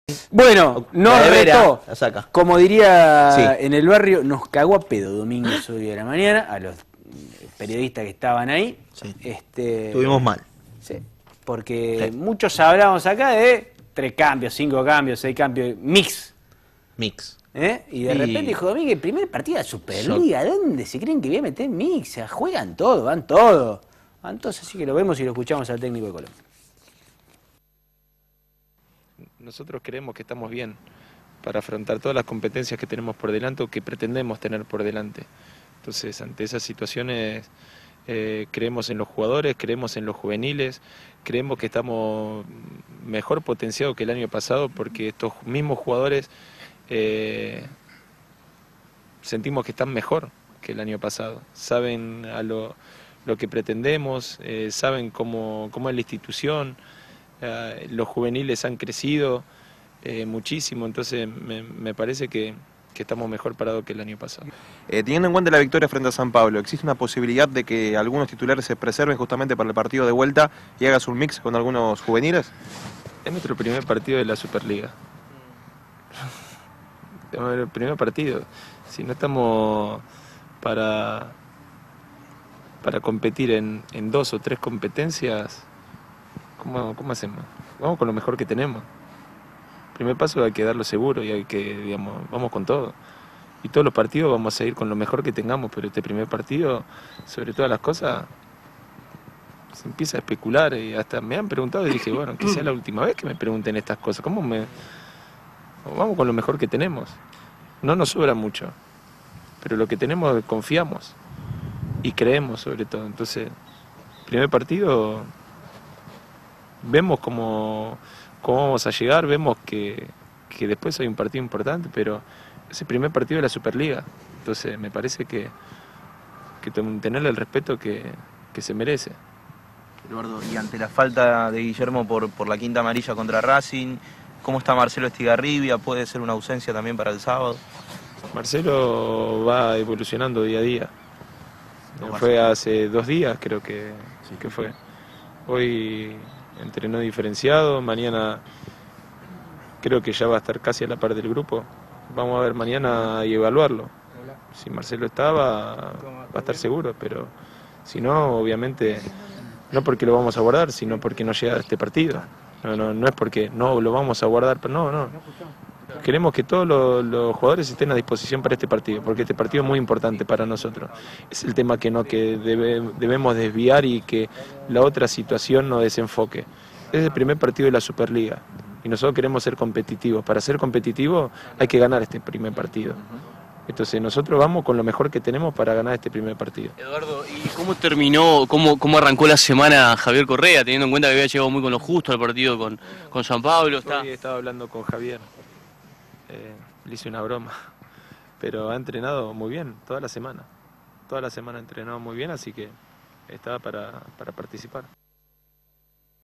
Bueno, nos La de Vera, retó, la saca. como diría Sí. en el barrio, nos cagó a pedo Domínguez hoy de la mañana, a los periodistas que estaban ahí. Sí. Estuvimos mal. Sí, porque Sí. muchos hablábamos acá de 3 cambios, 5 cambios, 6 cambios, mix. Mix. Y de repente dijo Domínguez, el primer partido de la Superliga, ¿dónde se creen que voy a meter mix? Juegan todo, van todo. Entonces sí que lo vemos y lo escuchamos al técnico de Colombia. Nosotros creemos que estamos bien para afrontar todas las competencias que tenemos por delante o que pretendemos tener por delante. Entonces, ante esas situaciones, creemos en los jugadores, creemos en los juveniles, creemos que estamos mejor potenciados que el año pasado porque estos mismos jugadores sentimos que están mejor que el año pasado. Saben a lo que pretendemos, saben cómo es la institución. Los juveniles han crecido muchísimo, entonces me parece que estamos mejor parados que el año pasado. Teniendo en cuenta la victoria frente a San Pablo, ¿existe una posibilidad de que algunos titulares se preserven justamente para el partido de vuelta y hagas un mix con algunos juveniles? Es nuestro primer partido de la Superliga. El primer partido. Si no estamos para competir en 2 o 3 competencias, ¿cómo hacemos? Vamos con lo mejor que tenemos. Primer paso hay que darlo seguro y hay que, digamos, vamos con todo. Y todos los partidos vamos a ir con lo mejor que tengamos, pero este primer partido, sobre todas las cosas, se empieza a especular y hasta me han preguntado y dije, bueno, que sea la última vez que me pregunten estas cosas. Vamos con lo mejor que tenemos. No nos sobra mucho, pero lo que tenemos confiamos y creemos sobre todo. Entonces, primer partido, vemos cómo vamos a llegar, vemos que después hay un partido importante, pero es el primer partido de la Superliga. Entonces me parece que tenerle el respeto que se merece. Eduardo, y ante la falta de Guillermo por la quinta amarilla contra Racing, ¿cómo está Marcelo Estigarribia? ¿Puede ser una ausencia también para el sábado? Marcelo va evolucionando día a día. Fue hace 2 días, creo que fue. Hoy entrenó diferenciado, mañana creo que ya va a estar casi a la par del grupo. Vamos a ver mañana y evaluarlo. Si Marcelo está, va a estar seguro, pero si no, obviamente, no porque lo vamos a guardar, sino porque no llega a este partido. No es porque no lo vamos a guardar, pero no. Queremos que todos los jugadores estén a disposición para este partido, porque este partido es muy importante para nosotros. Es el tema que debemos desviar y que la otra situación no desenfoque. Es el primer partido de la Superliga y nosotros queremos ser competitivos. Para ser competitivos hay que ganar este primer partido. Entonces nosotros vamos con lo mejor que tenemos para ganar este primer partido. Eduardo, ¿y cómo terminó, cómo arrancó la semana Javier Correa, teniendo en cuenta que había llegado muy con lo justo al partido con San Pablo? Hoy estaba hablando con Javier, le hice una broma, pero ha entrenado muy bien toda la semana ha entrenado muy bien, así que estaba para participar.